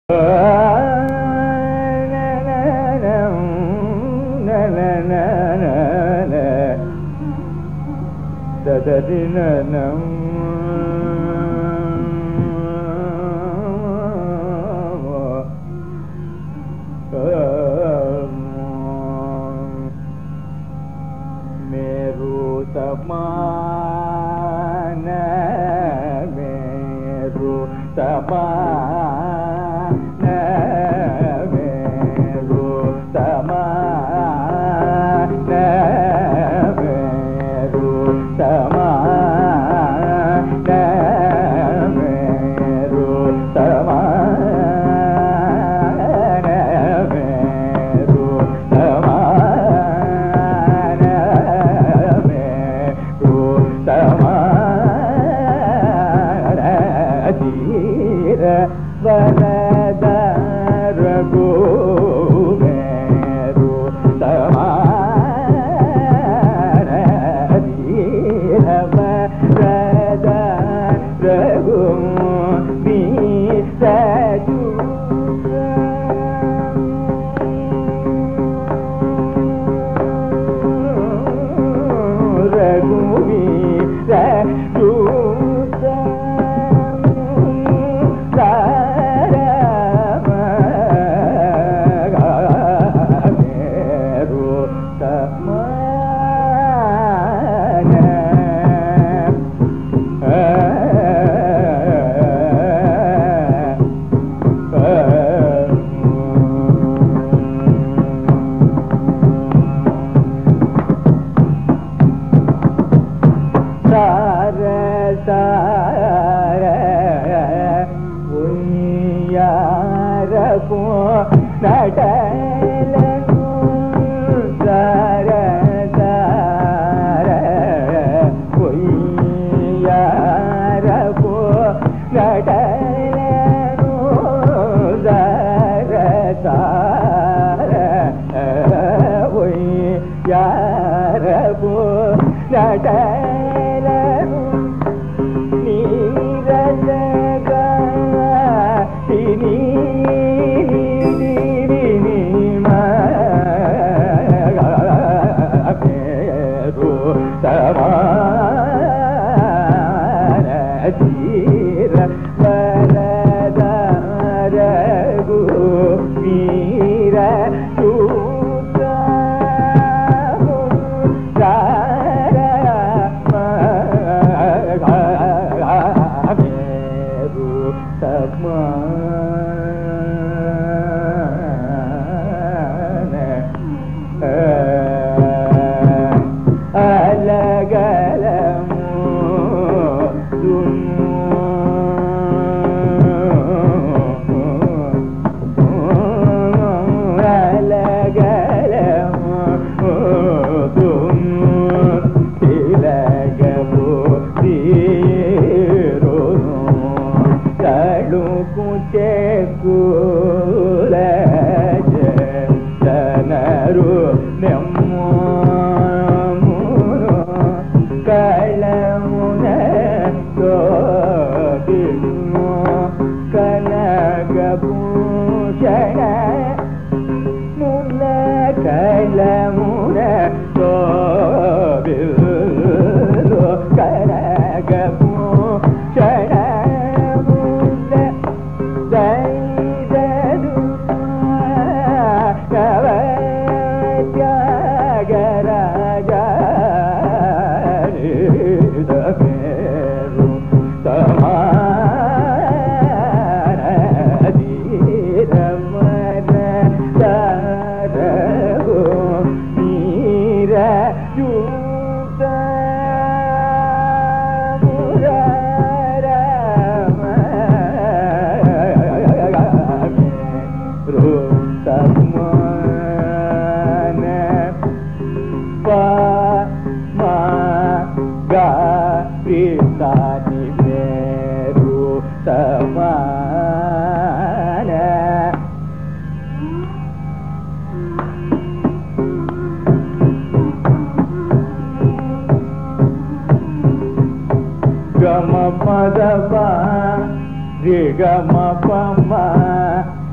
Gama pada pa, re gama pa ma,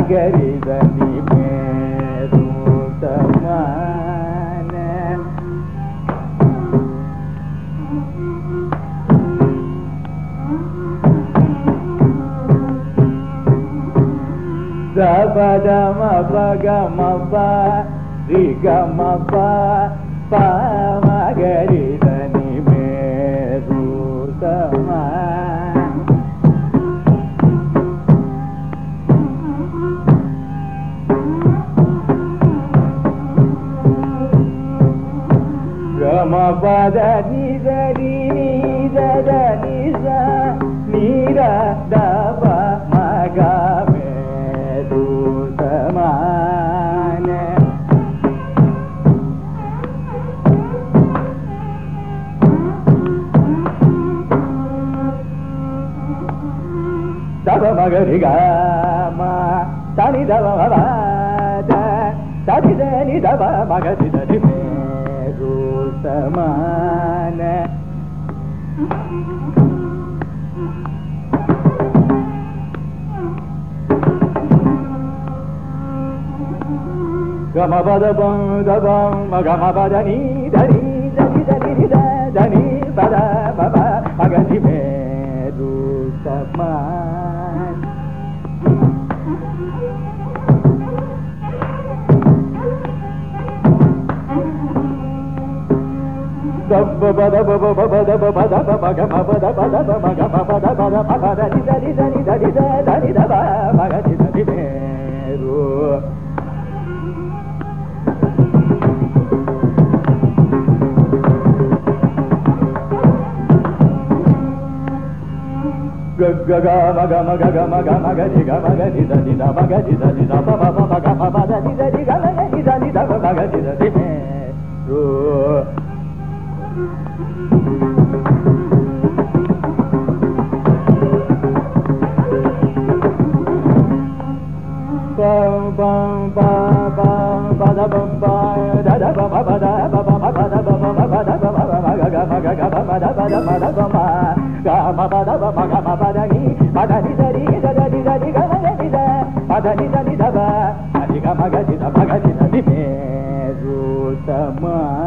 மகரிதனி மேருதமான சபதம பகமப ரிகமப பமகரிதனி மேருதமான கமபத நிதரி நிதத நிச நீர தப மகமே தூதமான தப மகரி கம தனி தப மபத தனி தனி தப மகரி தனி சமான கமபதபம் தபம் மகமபதனி தனி தனி தனி தனி பத பப மகதி மேரு சமான தப்ப பத பப பத பத பக பத பத மக பத பத பத தரி தரி தரி தரி தப மகதி தரி மேரு கக மக மக மக மகதி மகதி தரி மகதி தரி பப பப பப தரி தரி மகதி தரி தப மகதி தரி Meru bum bum ba ba ba da bum ba da da ba ba da ba ba ba da ba ba ba da ba ba ma ga ga ma ga ga ba da ba da ba da ba ma ga ma ba da ba ma ga ma ba da ni ba da ni da ri da da ni da ni ga ma ga ni da ba da ni da ni da ba ni ga ma ga ni da ni me ru ta ma